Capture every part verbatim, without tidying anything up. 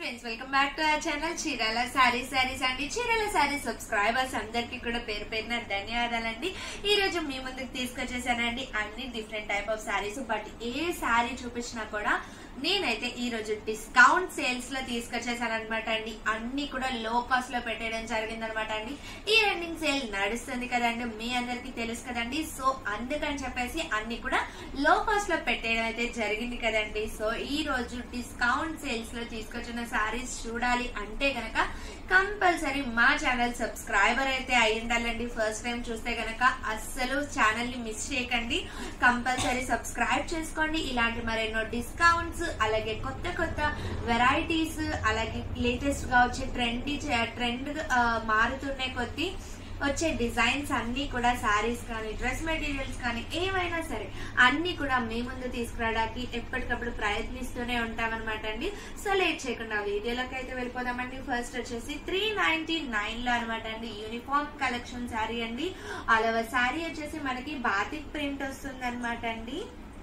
Friends, welcome back to our channel Chirala saris saris అండి. Chirala saris subscribers అందరికి కూడా పేరు పేరున ధన్యవాదాలండి. ఈ రోజు మీ ముందుకు తీసుకొచ్చేసానండి అన్ని different type of saris. But ఏ సారీ చూపించినా కూడా నేనైతే ఈ రోజు డిస్కౌంట్ సేల్స్ లో తీసుకొచ్చేసాను అనమాట అండి. అన్ని కూడా లో కాస్ట్ లో పెట్టేయడం జరిగింది అనమాట అండి. ఈ రన్నింగ్ సేల్ నడుస్తుంది కదండి, మీ అందరికి తెలుసు కదండి. సో అందుకని చెప్పేసి అన్ని కూడా లో కాస్ట్ లో పెట్టేయడం అయితే జరిగింది కదండి. సో ఈ రోజు డిస్కౌంట్ సేల్స్ లో తీసుకొచ్చిన సారీస్ చూడాలి అంటే గనక కంపల్సరీ మా ఛానల్ సబ్స్క్రైబర్ అయితే అయి ఉండాలండి. ఫస్ట్ టైం చూస్తే గనక అస్సలు ఛానల్ ని మిస్ చేయకండి, కంపల్సరీ సబ్స్క్రైబ్ చేసుకోండి. ఇలాంటి మరెన్నో డిస్కౌంట్స్, అలాగే కొత్త కొత్త వెరైటీస్, అలాగే లేటెస్ట్ గా వచ్చే ట్రెండ్ ట్రెండ్ మారుతున్న కొద్దీ వచ్చే డిజైన్స్ అన్ని కూడా శారీస్ కానీ డ్రెస్ మెటీరియల్స్ కానీ ఏమైనా సరే అన్ని కూడా మీ ముందు తీసుకురావడానికి ఎప్పటికప్పుడు ప్రయత్నిస్తూనే ఉంటామన్నమాట అండి. సో లేట్ చేయకుండా వీడియోలోకి అయితే వెళ్ళిపోదామండి. ఫస్ట్ వచ్చేసి త్రీ నైన్టీ నైన్ లో అనమాట అండి యూనిఫామ్ కలెక్షన్ శారీ అండి. ఆల్ ఓవర్ శారీ వచ్చేసి మనకి బాతిక్ ప్రింట్ వస్తుంది అనమాట అండి.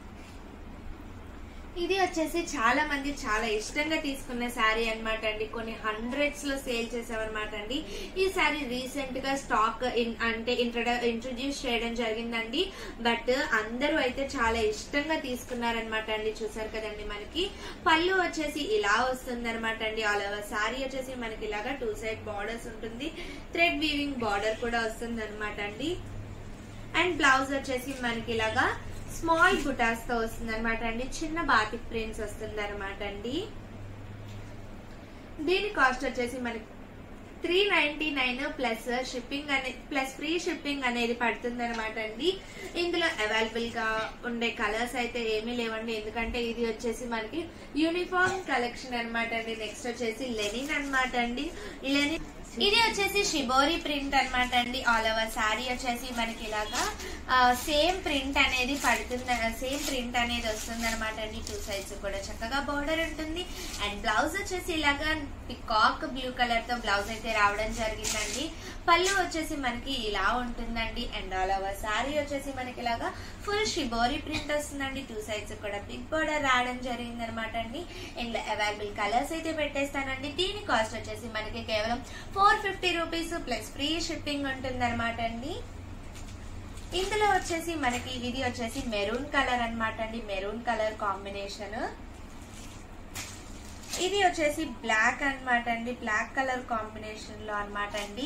ఇది వచ్చేసి చాలా మంది చాలా ఇష్టంగా తీసుకున్న శారీ అనమాట అండి. కొన్ని హండ్రెడ్స్ లో సేల్ చేసామన్నమాట అండి. ఈ శారీ రీసెంట్ గా స్టాక్ అంటే ఇంట్రొడ్యూస్ చేయడం జరిగిందండి. బట్ అందరూ అయితే చాలా ఇష్టంగా తీసుకున్నారనమాట అండి. చూసారు కదండి, మనకి పళ్ళు వచ్చేసి ఇలా వస్తుంది అనమాట అండి. ఆల్ ఓవర్ శారీ వచ్చేసి మనకి ఇలాగా టూ సైడ్ బార్డర్స్ ఉంటుంది, థ్రెడ్ వీవింగ్ బార్డర్ కూడా వస్తుంది అనమాట అండి. అండ్ బ్లౌజ్ వచ్చేసి మనకి ఇలాగా స్మాల్ బుటాస్ తో వస్తుంది అనమాట అండి. చిన్న బాతిక్ ప్రింట్స్ వస్తుంది అనమాట అండి. దీని కాస్ట్ వచ్చేసి మనకి three ninety nine plus shipping అనే ప్లస్ ఫ్రీ షిప్పింగ్ అనేది పడుతుంది అనమాట అండి. ఇందులో అవైలబుల్ గా ఉండే కలర్స్ అయితే ఏమీ లేవండి, ఎందుకంటే ఇది వచ్చేసి మనకి యూనిఫామ్ కలెక్షన్ అనమాట అండి. నెక్స్ట్ వచ్చేసి లెనిన్ అనమాట అండి. లెనిన్ ఇది వచ్చేసి షిబోరి ప్రింట్ అనమాట అండి. ఆల్ ఓవర్ శారీ వచ్చేసి మనకి ఇలాగా సేమ్ ప్రింట్ అనేది పడుతుంది, సేమ్ ప్రింట్ అనేది వస్తుంది అనమాట అండి. టూ సైడ్స్ కూడా చక్కగా బోర్డర్ ఉంటుంది. అండ్ బ్లౌజ్ వచ్చేసి ఇలాగా పికాక్ బ్లూ కలర్ తో బ్లౌజ్ అయితే రావడం జరిగిందండి. పళ్ళు వచ్చేసి మనకి ఇలా ఉంటుందండి. అండ్ ఆల్ ఓవర్ శారీ వచ్చేసి మనకి ఇలాగా ఫుల్ షిబోరి ప్రింట్ వస్తుందండి. టూ సైడ్స్ కూడా బిగ్ బోర్డర్ రావడం జరిగింది అనమాట అండి. అండ్ అవైలబుల్ కలర్స్ అయితే పెట్టేస్తానండి. దీని కాస్ట్ వచ్చేసి మనకి కేవలం four fifty rupees plus free shipping ఉంటుంది అనమాట అండి. ఇందులో వచ్చేసి మనకి ఇది వచ్చేసి మెరూన్ కలర్ అనమాట అండి. Maroon colour combination. ఇది వచ్చేసి బ్లాక్ అనమాట అండి. బ్లాక్ కలర్ కాంబినేషన్ లో అనమాట అండి.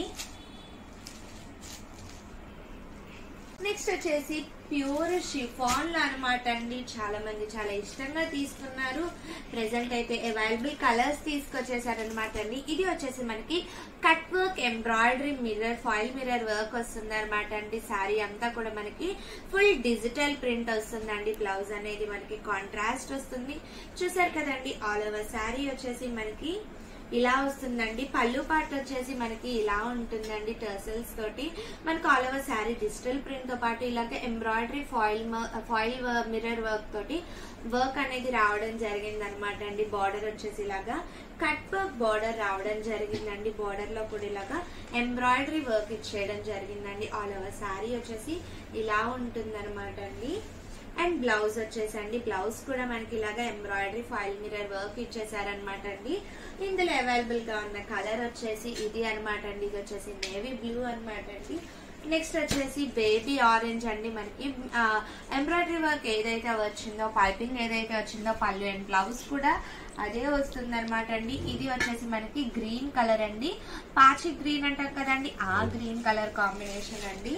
నెక్స్ట్ వచ్చేసి ప్యూర్ షిఫాన్ లో అనమాట అండి. చాలా మంది చాలా ఇష్టంగా తీసుకున్నారు. ప్రెసెంట్ అయితే అవైలబుల్ కలర్స్ తీసుకొచ్చేసారనమాట అండి. ఇది వచ్చేసి మనకి cut work embroidery mirror foil mirror work వస్తుంది అనమాట అండి. శారీ అంతా కూడా మనకి ఫుల్ డిజిటల్ ప్రింట్ వస్తుందండి. బ్లౌజ్ అనేది మనకి కాంట్రాస్ట్ వస్తుంది. చూసారు కదండి, ఆల్ ఓవర్ శారీ వచ్చేసి మనకి ఇలా వస్తుందండి. పళ్ళు పార్ట్ వచ్చేసి మనకి ఇలా ఉంటుందండి. టర్సల్స్ తోటి మనకి all over sari digital print తో పాటు ఇలాగే embroidery foil foil mirror work తోటి వర్క్ అనేది రావడం జరిగింది అనమాట అండి. బార్డర్ వచ్చేసి ఇలాగా కట్ వర్క్ బార్డర్ రావడం జరిగిందండి. బార్డర్ లో కూడా ఇలాగా ఎంబ్రాయిడరీ వర్క్ ఇచ్చేయడం జరిగిందండి. ఆల్ ఓవర్ శారీ వచ్చేసి ఇలా ఉంటుంది అనమాట అండి. అండ్ బ్లౌజ్ వచ్చేసండి, బ్లౌజ్ కూడా మనకి ఇలాగా ఎంబ్రాయిడరీ ఫాయిల్ మిర్రర్ వర్క్ ఇచ్చేసారనమాట అండి. ఇందులో అవైలబుల్ గా ఉన్న కలర్ వచ్చేసి ఇది అనమాట అండి. ఇది వచ్చేసి నేవీ బ్లూ అనమాట అండి. నెక్స్ట్ వచ్చేసి బేబీ ఆరెంజ్ అండి. మనకి ఎంబ్రాయిడరీ వర్క్ ఏదైతే వచ్చిందో, పైపింగ్ ఏదైతే వచ్చిందో పళ్ళు అండ్ బ్లౌజ్ కూడా అదే వస్తుంది అనమాట అండి. ఇది వచ్చేసి మనకి గ్రీన్ కలర్ అండి. పాచి గ్రీన్ అంటాం కదండి, ఆ గ్రీన్ కలర్ కాంబినేషన్ అండి.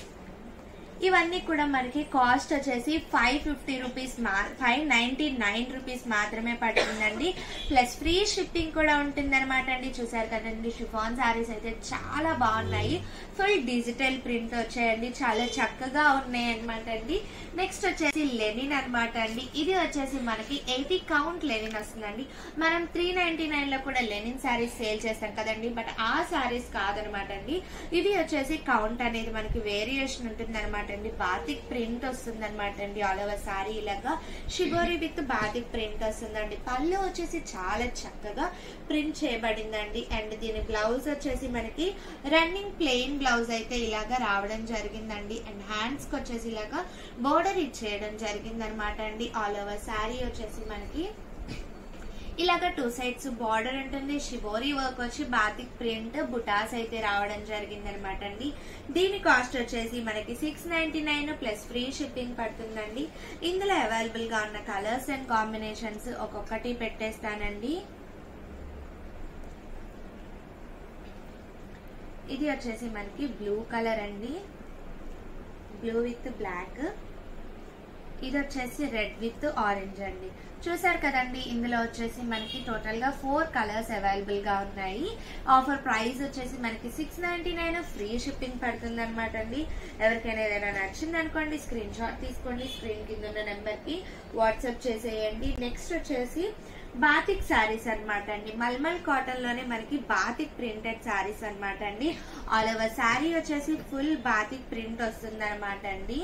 ఇవన్నీ కూడా మనకి కాస్ట్ వచ్చేసి five fifty rupees five ninety nine rupees మాత్రమే పడుతుందండి. ప్లస్ ఫ్రీ షిప్పింగ్ కూడా ఉంటుంది అనమాట అండి. చూసారు కదండి, షిఫాన్ శారీస్ అయితే చాలా బాగున్నాయి. ఫుల్ డిజిటల్ ప్రింట్ వచ్చాయండి, చాలా చక్కగా ఉన్నాయి అనమాట అండి. నెక్స్ట్ వచ్చేసి లెనిన్ అనమాట అండి. ఇది వచ్చేసి మనకి ఎయిటీ కౌంట్ లెనిన్ వస్తుందండి. మనం త్రీ నైన్టీ నైన్ లో కూడా లెనిన్ శారీస్ సేల్ చేస్తాం కదండి, బట్ ఆ శారీస్ కాదనమాట అండి. ఇది వచ్చేసి కౌంట్ అనేది మనకి వేరియేషన్ ఉంటుంది అనమాట అండి. బాతిక్ ప్రింట్ వస్తుంది అనమాట అండి. ఆల్ ఓవర్ శారీ ఇలాగా షిబోరి విత్ బాతిక్ ప్రింట్ వస్తుందండి. పళ్ళు వచ్చేసి చాలా చక్కగా ప్రింట్ చేయబడిందండి. అండ్ దీని బ్లౌజ్ వచ్చేసి మనకి రన్నింగ్ ప్లెయిన్ బ్లౌజ్ అయితే ఇలాగా రావడం జరిగిందండి. అండ్ హ్యాండ్స్ కి వచ్చేసి ఇలాగా బోర్డర్ ఇచ్చేయడం జరిగింది అనమాట అండి. ఆల్ ఓవర్ శారీ వచ్చేసి మనకి ఇలాగ టూ సైడ్స్ బార్డర్ ఉంటుంది, షిబోరీ వర్క్ వచ్చి బాతిక్ ప్రింట్ బుటాస్ అయితే రావడం జరిగింది అనమాట అండి. దీని కాస్ట్ వచ్చేసి మనకి six ninety nine plus free shipping పడుతుందండి. ఇందులో అవైలబుల్ గా ఉన్న కలర్స్ అండ్ కాంబినేషన్స్ ఒక్కొక్కటి పెట్టేస్తానండి. ఇది వచ్చేసి మనకి బ్లూ కలర్ అండి, బ్లూ విత్ బ్లాక్. ఇది వచ్చేసి రెడ్ విత్ ఆరెంజ్ అండి. చూసారు కదండి, ఇందులో వచ్చేసి మనకి టోటల్ గా ఫోర్ కలర్స్ అవైలబుల్ గా ఉన్నాయి. ఆఫర్ ప్రైస్ వచ్చేసి మనకి six ninety nine free shipping పడుతుంది అనమాట అండి. ఎవరికైనా ఏదైనా నచ్చింది అనుకోండి, స్క్రీన్ షాట్ తీసుకోండి, స్క్రీన్ కింద ఉన్న నెంబర్ కి వాట్సాప్ చేసేయండి. నెక్స్ట్ వచ్చేసి బాతిక్ శారీస్ అనమాట అండి. మల్మల్ కాటన్ లోనే మనకి బాతిక్ ప్రింటెడ్ శారీస్ అనమాట అండి. ఆల్ ఓవర్ శారీ వచ్చేసి ఫుల్ బాతిక్ ప్రింట్ వస్తుంది అనమాట అండి.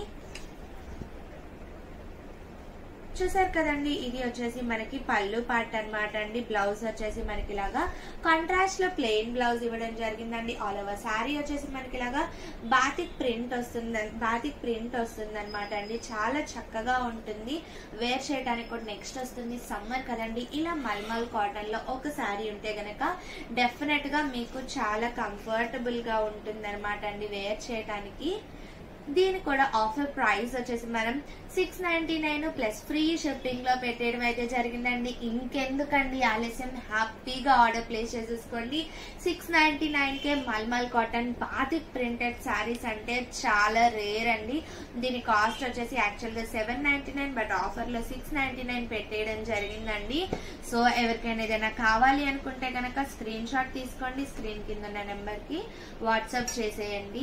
చూసారు కదండి, ఇది వచ్చేసి మనకి పళ్ళు పార్ట్ అనమాట అండి. బ్లౌజ్ వచ్చేసి మనకి ఇలాగా కాంట్రాస్ట్ లో ప్లెయిన్ బ్లౌజ్ ఇవ్వడం జరిగిందండి. ఆల్ ఓవర్ శారీ వచ్చేసి మనకి ఇలాగా బాతిక్ ప్రింట్ వస్తుంది బాతిక్ ప్రింట్ వస్తుంది అనమాట అండి. చాలా చక్కగా ఉంటుంది, వేర్ చేయడానికి కూడా నెక్స్ట్ వస్తుంది. సమ్మర్ కదండి, ఇలా మల్మల్ కాటన్ లో ఒక శారీ ఉంటే గనక డెఫినెట్ గా మీకు చాలా కంఫర్టబుల్ గా ఉంటుంది అనమాట అండి వేర్ చేయడానికి. దీని కూడా ఆఫర్ ప్రైస్ వచ్చేసి మనం six ninety nine plus free shipping లో పెట్టేయడం అయితే జరిగిందండి. ఇంకెందుకండి ఆలస్యం, హ్యాపీగా ఆర్డర్ ప్లేస్ చేసేసుకోండి. సిక్స్ నైన్టీ నైన్ కే malmal cotton batik printed saris అంటే చాలా రేర్ అండి. దీని కాస్ట్ వచ్చేసి యాక్చువల్ గా seven ninety nine but offer లో సిక్స్ నైన్టీ నైన్ పెట్టేయడం జరిగిందండి. సో ఎవరికైనా ఏదైనా కావాలి అనుకుంటే కనుక స్క్రీన్ షాట్ తీసుకోండి, స్క్రీన్ కింద ఉన్న నెంబర్ కి వాట్సాప్ చేసేయండి.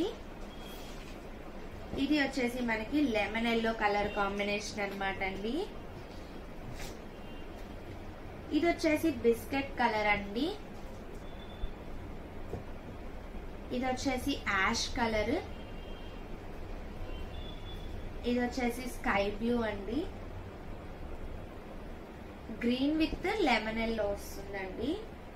ఇది వచ్చేసి మనకి లెమన్ ఎల్లో కలర్ కాంబినేషన్ అనమాట అండి. ఇది వచ్చేసి బిస్కెట్ కలర్ అండి. ఇది వచ్చేసి యాష్ కలర్. ఇది వచ్చేసి స్కై బ్లూ అండి. గ్రీన్ విత్ లెమన్ ఎల్లో వస్తుందండి.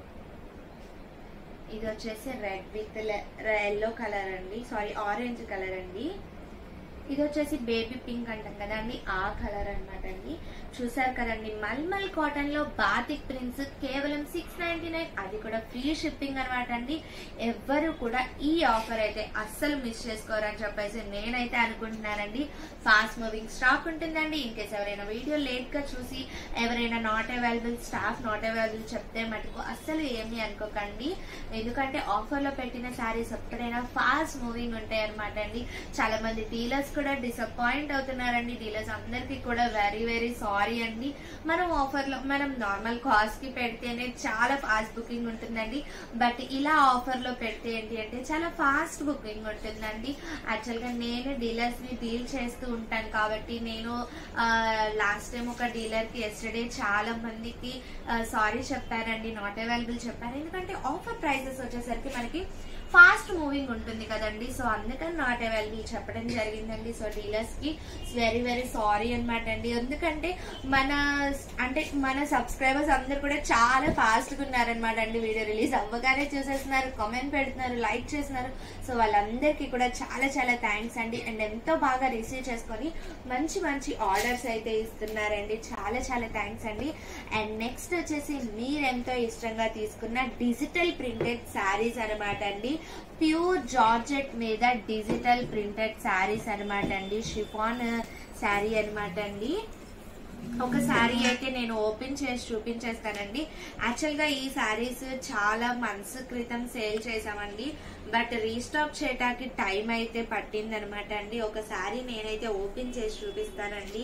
ఇది వచ్చేసి రెడ్ విత్ ఎల్లో కలర్ అండి, సారీ ఆరెంజ్ కలర్ అండి. ఇది వచ్చేసి బేబీ పింక్ అంటాం కదా అండి, ఆ కలర్ అనమాట అండి. చూసారు కదండి, మల్మల్ కాటన్ లో బాతిక్ ప్రింట్స్ కేవలం సిక్స్ నైన్టీ నైన్, అది కూడా ఫ్రీ షిప్పింగ్ అనమాట అండి. ఎవ్వరు కూడా ఈ ఆఫర్ అయితే అస్సలు మిస్ చేసుకోరని చెప్పేసి నేనైతే అనుకుంటున్నానండి. ఫాస్ట్ మూవింగ్ స్టాక్ ఉంటుందండి. ఇన్ కేసు ఎవరైనా వీడియో లేట్ గా చూసి ఎవరైనా not available, staff not available చెప్తే మటుకు అస్సలు ఏమీ అనుకోకండి. ఎందుకంటే ఆఫర్ లో పెట్టిన శారీస్ ఎప్పుడైనా ఫాస్ట్ మూవింగ్ ఉంటాయి అనమాట అండి. చాలా మంది డీలర్స్ కూడా డిసప్పాయింట్ అవుతున్నారండి. డీలర్స్ అందరికి కూడా వెరీ వెరీ సారీ అండి. మనం ఆఫర్ లో మనం నార్మల్ కాస్ట్ కి పెడితేనే చాలా ఫాస్ట్ బుకింగ్ ఉంటుందండి. బట్ ఇలా ఆఫర్ లో పెడితే ఏంటి అంటే చాలా ఫాస్ట్ బుకింగ్ ఉంటుందండి. యాక్చువల్ గా నేను డీలర్స్ ని డీల్ చేస్తూ ఉంటాను కాబట్టి నేను లాస్ట్ టైం ఒక డీలర్ కి ఎస్టర్డే చాలా మందికి సారీ చెప్పారండి, నాట్ అవైలబుల్ చెప్పారు. ఎందుకంటే ఆఫర్ ప్రైసెస్ వచ్చేసరికి మనకి ఫాస్ట్ మూవింగ్ ఉంటుంది కదండి, సో అందుకని నాట్ అవైలబుల్ చెప్పడం జరిగిందండి. సో డీలర్స్ కి వెరీ వెరీ సారీ అనమాట అండి. ఎందుకంటే మన అంటే మన సబ్స్క్రైబర్స్ అందరు కూడా చాలా ఫాస్ట్ గా ఉన్నారనమాట అండి. వీడియో రిలీజ్ అవ్వగానే చూసేస్తున్నారు, కామెంట్ పెడుతున్నారు, లైక్ చేస్తున్నారు. సో వాళ్ళందరికీ కూడా చాలా చాలా థ్యాంక్స్ అండి. అండ్ ఎంతో బాగా రిసీవ్ చేసుకొని మంచి మంచి ఆర్డర్స్ అయితే ఇస్తున్నారండి. చాలా చాలా థ్యాంక్స్ అండి. అండ్ నెక్స్ట్ వచ్చేసి మీరెంతో ఇష్టంగా తీసుకున్న డిజిటల్ ప్రింటెడ్ శారీస్ అనమాట అండి. ప్యూర్ జార్జెట్ మీద డిజిటల్ ప్రింటెడ్ శారీస్ అనమాట అండి. షిఫాన్ శారీ అనమాట అండి. ఒక శారీ అయితే నేను ఓపెన్ చేసి చూపించేస్తానండి. యాక్చువల్ గా ఈ శారీస్ చాలా మంత్స్ క్రితం సేల్ చేసామండి, బట్ రీస్టాక్ చేయడానికి టైం అయితే పట్టింది అనమాట అండి. ఒక శారీ నేనైతే ఓపెన్ చేసి చూపిస్తానండి.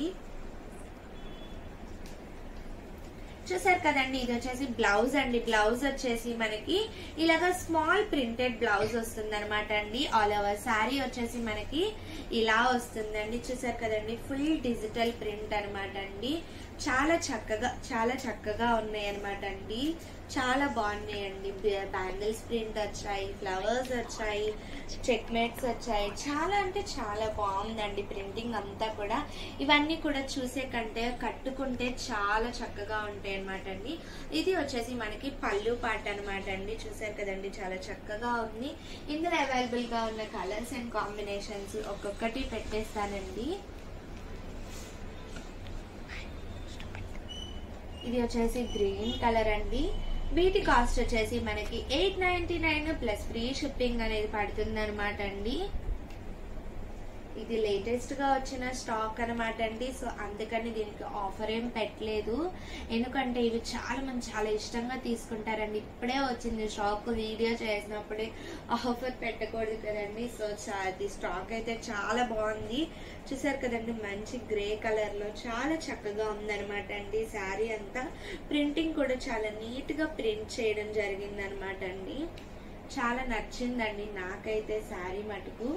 చూసారు కదండి, ఇది వచ్చేసి బ్లౌజ్ అండి. బ్లౌజ్ వచ్చేసి మనకి ఇలాగా స్మాల్ ప్రింటెడ్ బ్లౌజ్ వస్తుంది అనమాట అండి. ఆల్ ఓవర్ శారీ వచ్చేసి మనకి ఇలా వస్తుందండి. చూసారు కదండి, ఫుల్ డిజిటల్ ప్రింట్ అనమాట అండి. చాలా చక్కగా చాలా చక్కగా ఉన్నాయి అనమాట అండి. చాలా బాగున్నాయండి. బ్యాంగిల్స్ ప్రింట్ వచ్చాయి, ఫ్లవర్స్ వచ్చాయి, చెక్మెట్స్ వచ్చాయి. చాలా అంటే చాలా బాగుందండి ప్రింటింగ్ అంతా కూడా. ఇవన్నీ కూడా చూసే కంటే కట్టుకుంటే చాలా చక్కగా ఉంటాయి అనమాట అండి. ఇది వచ్చేసి మనకి పళ్ళు పార్ట్ అనమాట అండి. చూసారు కదండి, చాలా చక్కగా ఉంది. ఇందులో అవైలబుల్ గా ఉన్న కలర్స్ అండ్ కాంబినేషన్స్ ఒక్కొక్కటి పెట్టేస్తానండి. ఇది వచ్చేసి గ్రీన్ కలర్ అండి. వీటి కాస్ట్ వచ్చేసి మనకి eight ninety nine plus free shipping అనేది పడుతుంది అనమాట అండి. ఇది లేటెస్ట్ గా వచ్చిన స్టాక్ అనమాట అండి. సో అందుకని దీనికి ఆఫర్ ఏం పెట్టలేదు, ఎందుకంటే ఇవి చాలా మంది చాలా ఇష్టంగా తీసుకుంటారండి. ఇప్పుడే వచ్చింది స్టాక్, వీడియో చేసినప్పుడే ఆఫర్ పెట్టకూడదు కదండి. సో అది స్టాక్ అయితే చాలా బాగుంది. చూసారు కదండి, మంచి గ్రే కలర్ లో చాలా చక్కగా ఉందనమాట అండి. శారీ అంతా ప్రింటింగ్ కూడా చాలా నీట్ గా ప్రింట్ చేయడం జరిగింది అనమాట అండి. చాలా నచ్చిందండి నాకైతే శారీ మటుకు.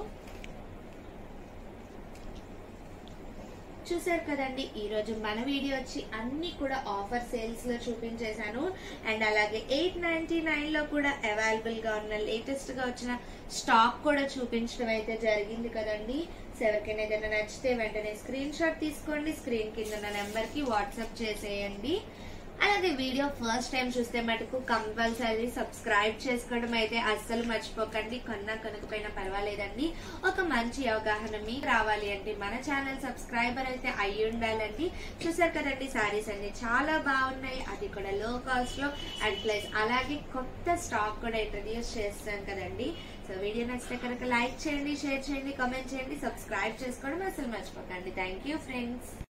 చూసారు కదండి, ఈ రోజు మన వీడియో వచ్చి అన్ని కూడా ఆఫర్ సేల్స్ లో చూపించేశాను. అండ్ అలాగే ఎయిట్ నైన్టీ నైన్ లో కూడా అవైలబుల్ గా ఉన్న లేటెస్ట్ గా వచ్చిన స్టాక్ కూడా చూపించడం అయితే జరిగింది కదండి. సో ఎవరికైనా ఏదైనా నచ్చితే వెంటనే స్క్రీన్ షాట్ తీసుకోండి, స్క్రీన్ కింద ఉన్న నెంబర్ కి వాట్సాప్ చేసేయండి. అలాగే వీడియో ఫస్ట్ టైం చూస్తే మటుకు కంపల్సరీ సబ్స్క్రైబ్ చేసుకోవడం అయితే అస్సలు మర్చిపోకండి. కొన్నా కొనకపోయినా పర్వాలేదండి, ఒక మంచి అవగాహన మీకు రావాలి అంటే మన ఛానల్ సబ్స్క్రైబర్ అయితే అయ్యి ఉండాలండి. చూసారు కదండి, సారీస్ అన్ని చాలా బాగున్నాయి, అది కూడా లో కాస్ట్ లో. అండ్ ప్లస్ అలాగే కొత్త స్టాక్ కూడా ఇంట్రడ్యూస్ చేస్తాం కదండి. సో వీడియో నచ్చితే కనుక లైక్ చేయండి, షేర్ చేయండి, కామెంట్ చేయండి, సబ్స్క్రైబ్ చేసుకోవడం అసలు మర్చిపోకండి. Thank you friends.